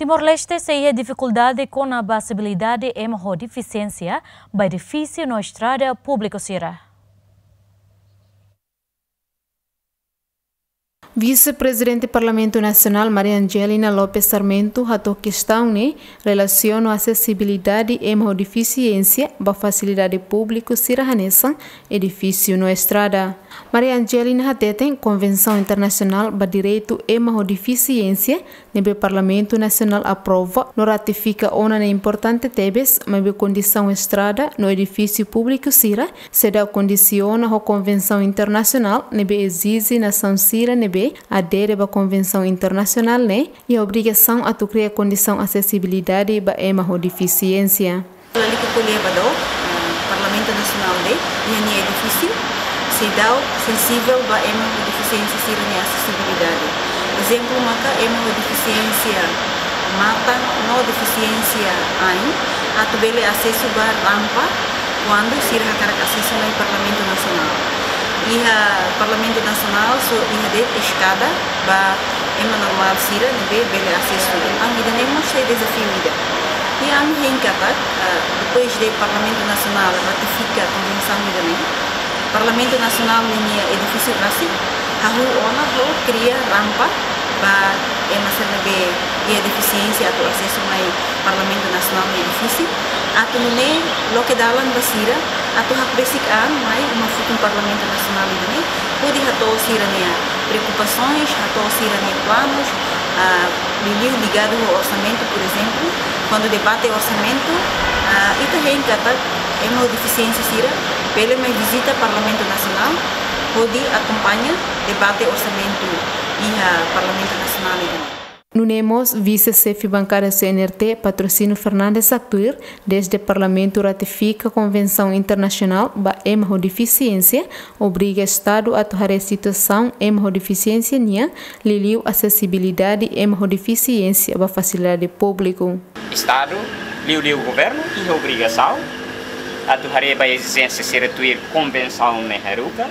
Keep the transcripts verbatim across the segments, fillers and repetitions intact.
Timor-Leste tem dificuldade com a acessibilidade e uma deficiência, bem difícil na estrada pública será. Vice-presidente do Parlamento Nacional, Maria Angelina Lopes Sarmento, a questão né, relaciona a acessibilidade e a deficiência da facilidade pública sirahanesa edifício na estrada. Maria Angelina tem Convenção Internacional para Direito e a Deficiência, no Parlamento Nacional aprova, no ratifica uma importante tebes, mas a condição estrada no edifício público sira, se dá condiciona a Convenção Internacional, nebe exige nação sira, nebe adere à Convenção Internacional né, e a obrigação a criar condição de acessibilidade para a deficiência. Ali que colhe o Parlamento Nacional de e edifício se dá sensível para a deficiência e a acessibilidade. Exemplo, maka a deficiência mata no deficiência aí a tubele acesso para rampa quando se requer acesso no Parlamento Nacional. E o Parlamento Nacional so iha de escada ba ema normal sira nebe bele acesso ang ida nemos sei desafio ida e ang hinkata depois do Parlamento Nacional ratifica a convenção ida nem Parlamento Nacional linha edifício rasi hahu ona ho cria rampa ba ema ser nebe ia deficiência atau acesso mai Parlamento Nacional no edifício atau ne lo que dalam basira atau hak basic an mai uma futum Parlamento Nacional ini pode hato sirania preocupações hato sirania planos uh, ligado ao orçamento, por exemplo, quando debate orçamento uh, ita renkata é uma deficiência sira pela mais visita Parlamento Nacional pode acompanhar debate orçamento e uh, Parlamento Nacional ini. Nunemos vice-chefe bancária C N R T, Patrocínio Fernandes Actuir, desde o Parlamento ratifica a Convenção Internacional para a deficiência, obriga o Estado a tornar a situação de deficiência nia, liliu acessibilidade e a deficiência para facilidade pública. O Estado liliu o governo e a obrigação a tornar a exigência ser atuir Convenção Neheruka,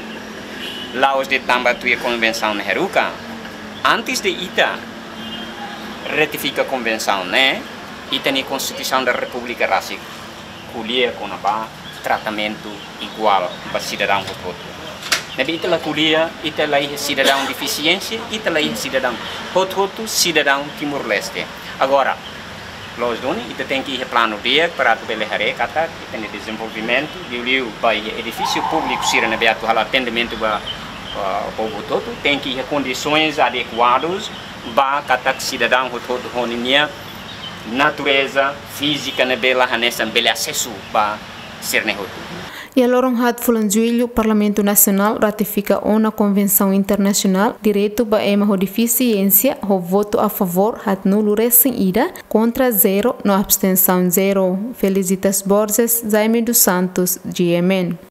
lá os de também atuir Convenção Neheruka, antes de ita ratifica a convenção, né? E tem a Constituição da República Rasi, colher com a tratamento igual para cidadão todo. Nabi ita la colher, ita la cidadão deficiência, ita la cidadão todo cidadão Timor-Leste. Agora, nós doni ita tem que ir plano dia para tu belehare kata, tem desenvolvimento, liu para edifício público sira nabi atu hal atendimento para o povo todo, tem que ir condições adequadas ba katak cidadão hot honia natureza física na bela hanessa bele acesso ba ser nehotu. E a lorong hat fulan julho, Parlamento Nacional ratifica uma Convenção Internacional direito para a deficiência, o voto a favor hat nulo recém-ida, contra zero, no abstenção zero. Felicitas Borges, Jaime dos Santos, G M N.